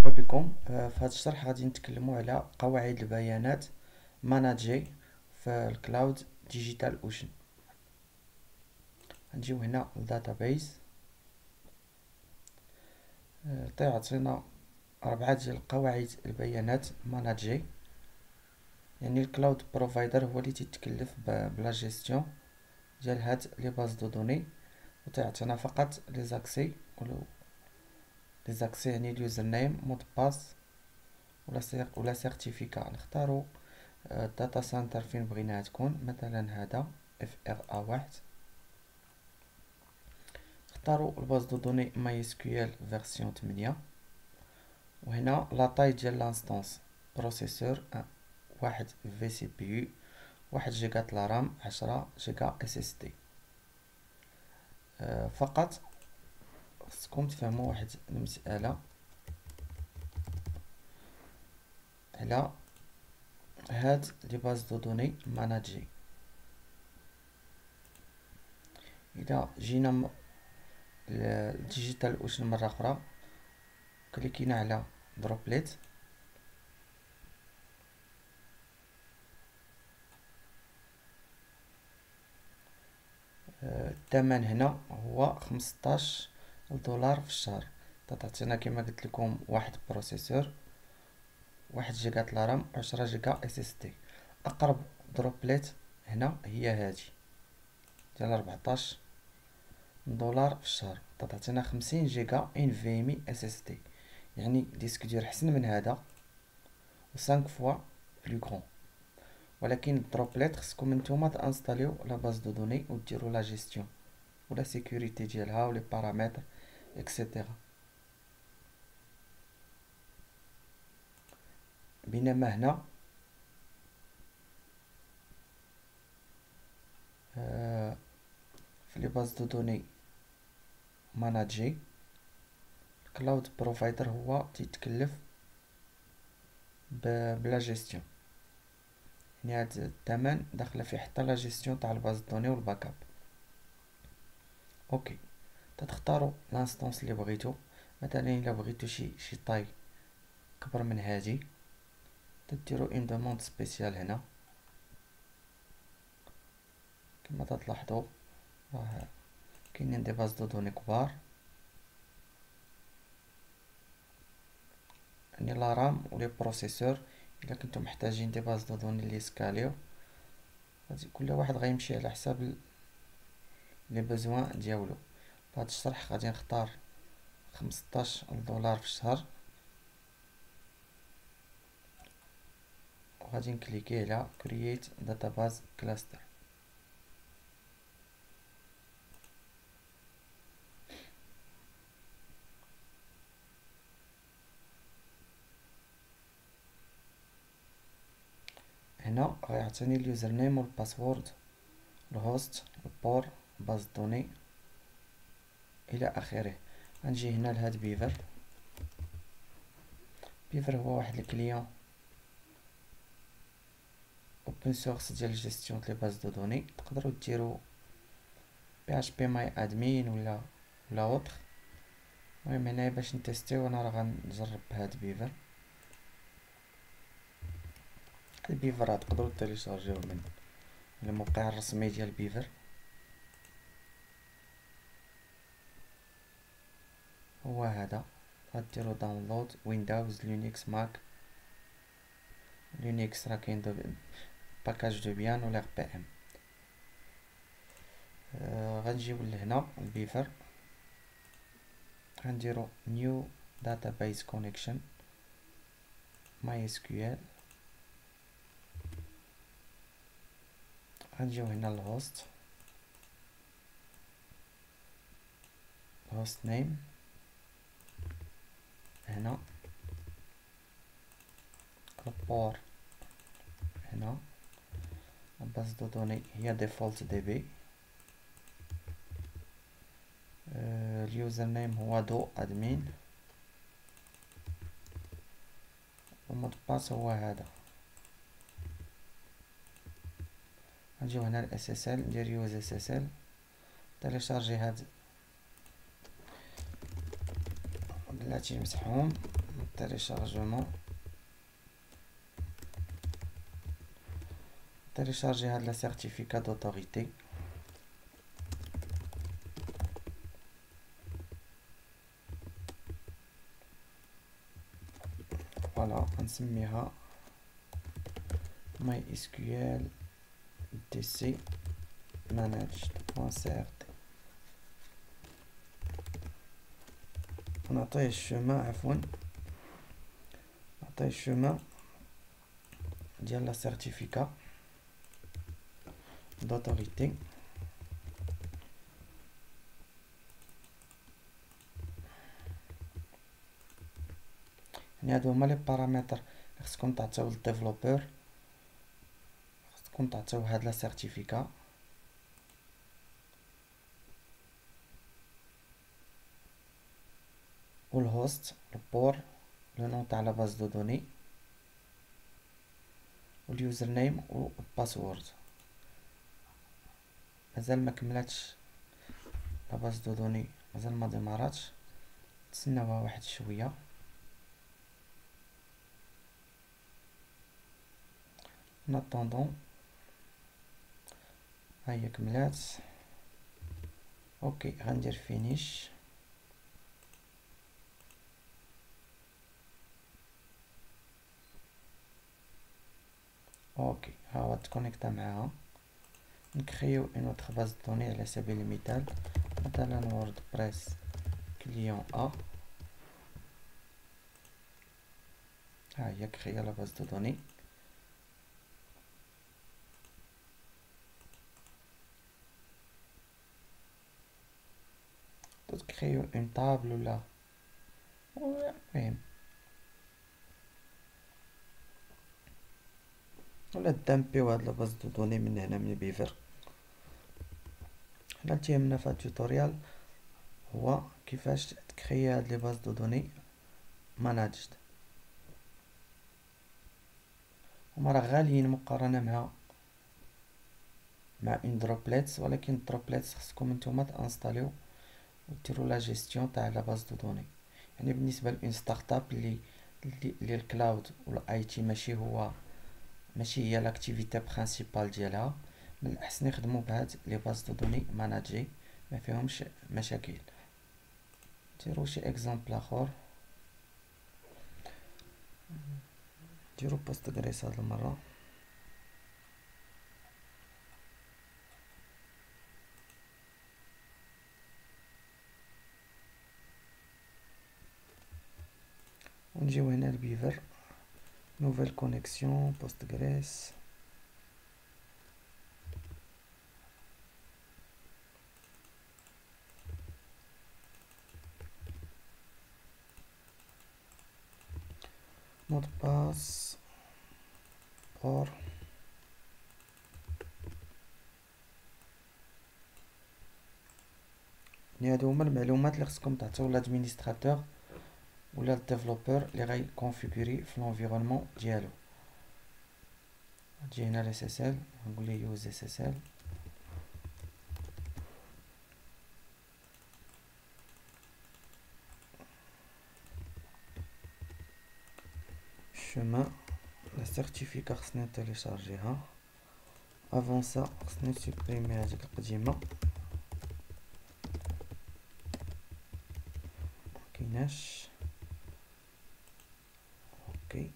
بكم في هذا الشرح غادي نتكلموا على قواعد البيانات ماناجي في الكلاود ديجيتال اوشن. نجيو هنا الداتابيز، تعطينا 4 ديال قواعد البيانات ماناجي، يعني الكلاود بروفايدر هو اللي تيتكلف بلا جيستيون ديال هاد لي باز دو دوني، وتعطينا فقط لي زاكسي يعني اليوزر نيم مود باس ولا سيرتيفيكا. نختارو الداتا سنتر فين بغيناها تكون، مثلا هذا FRA1. نختارو الباز دو دوني ماي اس كيو ال فيرسيون 8، وهنا لا طاي ديال لانستونس بروسيسور 1 في سي بي يو 1 جيجا لا رام 10 جيجا اس اس دي. فقط خصكم تفهموا واحد المسألة على هاد لي باز دو دوني ماناجي. اذا جينا الديجيتال اوشن مرة اخرى، كليكينا على دروبليت، الثمن هنا هو 15 دولار في الشهر. تعطينا كما قلت لكم واحد بروسيسور 1 جيجا لا رام 10 جيجا اس اس دي. اقرب دروبليت هنا هي هذه ديال 14 دولار في الشهر، تعطينا 50 جيجا انفيمي اس اس دي، يعني ديسك دير احسن من هذا و 5 فوا بلو غران. ولكن الدروبليت خصكم نتوما تانستاليو لا باز دو دوني و ديروا لا جيستيون ولا سيكوريتي ديالها ولي بارامتر اكسيتيرا. بينما هنا في لي باز دو دوني ماناجي، كلاود بروفايدر هو تيتكلف بلا جيستيون، يعني هاد الثمن داخله فيه حتى لا جيستيون تاع الباز دوني والباك اب. اوكي، تختاروا لانستونس اللي بغيتو، مثلا الا بغيتو شي طاي كبر من هادي، تديروا ان دوموند سبيسيال هنا. كما تلاحظوا راه كاينين دي باز دو دوني كبار، يعني لا رام و لي بروسيسور. الا كنتو محتاجين دي باز دو دوني لي سكاليو، كل واحد غيمشي على حساب لي بوزوان ديالو. فهاد الشرح غادي نختار 15 دولار في الشهر، وغادي نكليكي على create database cluster. هنا غيعطيني اليوزر نيم والباسورد، الهوست، البور، باز دوني الى اخره. غنجي هنا لهاد بيفر. بيفر هو واحد الكليون اوبن سورس ديال جيستيون لي باز دو دوني. تقدروا ديروا PHP ماي ادمين ولا اوتر. المهم هنايا باش نتيستيو انا راه غنجرب بهاد بيفر. البيفر راه تقدروا تيليشارجيوه من الموقع الرسمي ديال بيفر، هو هذا. غديروا داونلود ويندوز لينكس ماك. لينكس راه كاين باكاج دو بيان ولا بي ام. غنجيو لهنا البيفر، غنديرو نيو داتابيز كونيكشن ماي اس كيو ال. غنجيو هنا الهوست نيم، هنا البور، هنا باز دو دوني هي ديفولت دي بي. اليوزر نيم هو دو ادمين، ومود باس هو هذا. غنجيو هنا ال SSL، ندير يوز SSL، تيليشارجي هاد بلاتي مسحوم. téléchargement télécharger هاد لا certificat d'autorité. فوالا غنسميها MySQL DC managed.crt. نعطيه الشوما نعطيه الشوما ديال لا certificat d'autorité. يعني هادو هما لي بارامتر اللي خصكم تعطيو للديفلوبور، خصكم تعطيو هاد لا certificat. والهوست البور لو نون تاع لا باز دو دوني واليوزر نيم والباسورد. مازال ما كملاتش لا باز دو دوني، مازال ما ديماراتش، تسناوها واحد شويه. ناتوندون ها هي كملات. اوكي غندير فينيش. اوكي ها هو تكونيكتا معاها. نكريو اون اوتر باز دوني على سبيل المثال، مثلا ووردبريس كليون ا. ها هي كريا لا باز دو دوني. تكريو اون طابل ولا المهم ولا دامبيو هاد لا باز دو دوني من هنا من بيفر. حنا اللي تيهمنا في هاد التوتوريال هو كيفاش تكريي هاد لي باز دو دوني ماناجد. هما راه غاليين مقارنة مع اون دروبليتس، ولكن الدروبليتس خصكم نتوما تانستاليو وديروا لا جيستيون تاع لا باز دو دوني. يعني بالنسبه لأون ستارت اب اللي الكلاود والاي تي ماشي هي لاكتيفيتي برينسيپال ديالها، من الاحسن يخدموا بهاد لي باز دو دوني ماناجي، ما فيهمش مشاكل. ديروا شي اكزامبل اخر، ديروا بوستغريس هاد المره. ونجيو هنا لبيفر، نوفيل كونيكسيون بوستغريس. مود باس اور يعني هادو هما المعلومات اللي خصكم تعطيو لادمينستراتور ولا الديفلوبور اللي غاي كونفيغوري في لونفيرونمون ديالو. تجي هنا الاس اس ال، نقول ليه يوز اس اس ال. chemin لا سيرتيفيكا خصني نتيليشارجيها. افون سا خصني نسوبريمي هاديك القديمه، مكايناش. اوكي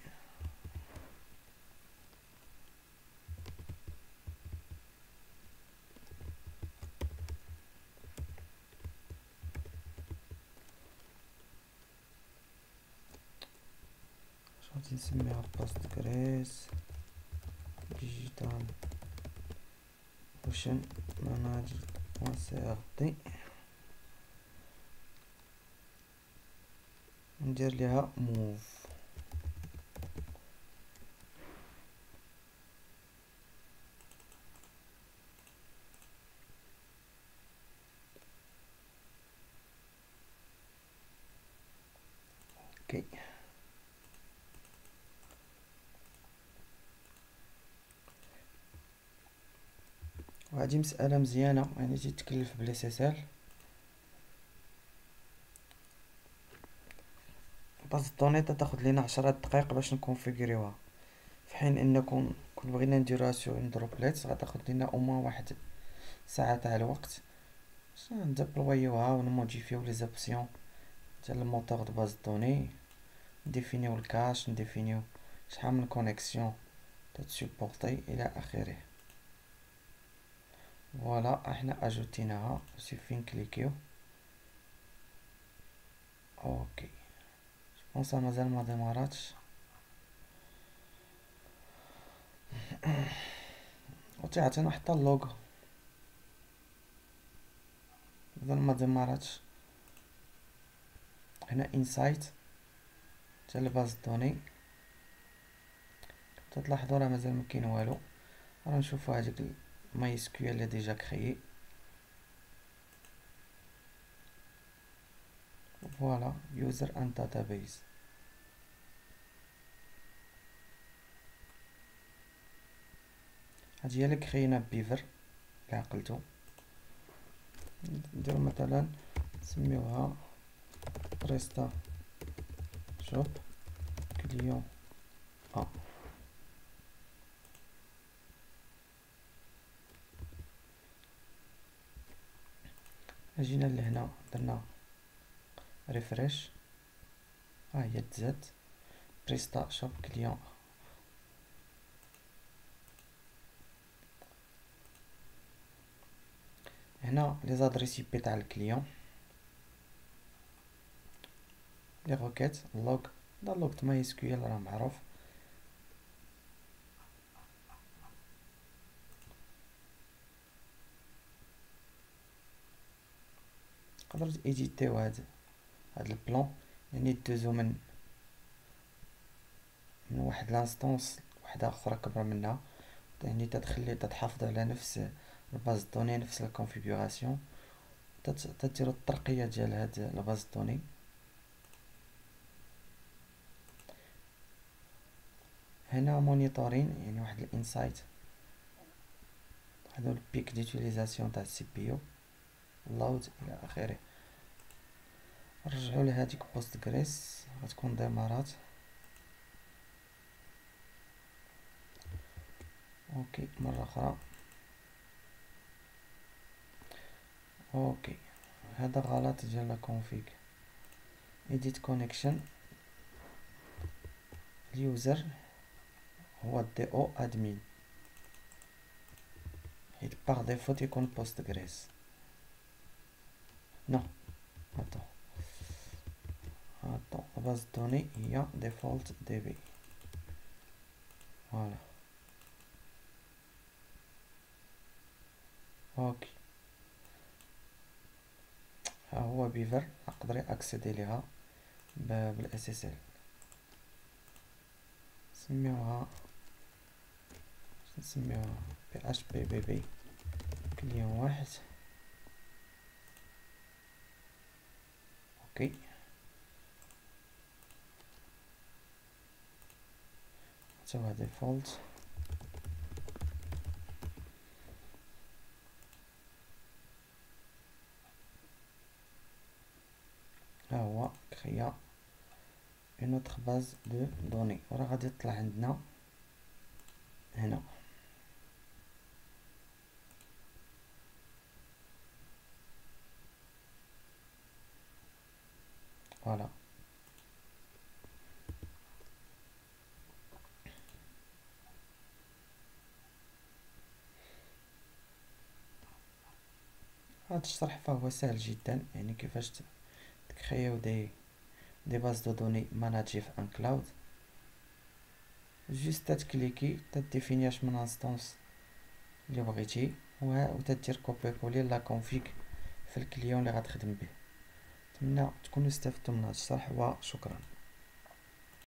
غادي نسميها بوستغريس ديجيتال اوشن ماناجر بوان سي ار تي. ندير ليها موف. اوكي وهادي مسألة مزيانة، يعني تتكلف بلا سيسال. باز دوني تاخد لينا 10 دقائق باش نكونفيغوريوها، في حين ان كون بغينا نديروها سور اون دروبليت غتاخد لينا او موان واحد ساعة تاع الوقت باش نديبلويوها ونموديفيو لي زوبسيون ديال الموتور دو باز دوني، نديفينيو الكاش، نديفينيو شحال من كونيكسيون تتسوبورتي الى اخره. فوالا احنا اجوتيناها، سيفي نكليكيو اوكي. جوبونسا مازال ما ديماراتش و تيعطينا حتى اللوغ، مازال ما ديماراتش. هنا انسايت تاع الباز دوني تلاحظوا راه مازال مكاين والو. راه نشوفو هاديك ماي اس كيو اللي ديجا كريي. فوالا يوزر اند داتابيز، هادي هي اللي كرينا بيفر اللي عقلتو. نديرو مثلا نسميوها بريستا شوب كليون ا. جينا لهنا درنا ريفريش، ها هي تزاد بريستا شوب كليون. هنا لي زادريس بي تاع الكليون، لي روكيت اللوغ، دا اللوغ ماي اس كيو ال راه معروف. تقدر ايديتيو هاد البلان، يعني دوزو من واحد لانستونس وحده اخرى كبر منها، يعني تتخلي تتحافظ على نفس الباز دوني نفس الكونفيغوراسيون، تديرو الترقية ديال هاد الباز دوني. هنا مونيتورين يعني واحد الانسايت، هادو البيك ديوتيليزاسيون تاع السي بي يو، لود الى اخره. نرجعو لهاديك بوست غريس غتكون ديمارات. اوكي مرة اخرى اوكي. هذا غلط ديال لا كونفيغ. edit connection، اليوزر هو دي او ادمين، حيت باغ ديفو تيكون بوست غريس. نو اتو باز دوني هي ديفولت دي بي. فوالا اوكي. ها هو بيفر نقدر اكسيدي ليها بالاس اس ال. نسميوها بي اش بي بي بي كليون واحد. اوكي نسويها ديفولت. ها هو كريا اون اوتر باز دو دوني، وراه غادي يطلع عندنا هنا. فوالا هاد الشرح فهو سهل جدا، يعني كيفاش تكريو دي باز دو دوني ماناجي في ان كلاود. جوست تكليكي تديفيني اش من انستونس اللي بغيتي وتدير كوبي كولي لا كونفيغ في الكليون اللي غتخدم به. نتمنى تكونوا استفدتوا من هذا الشرح وشكرا.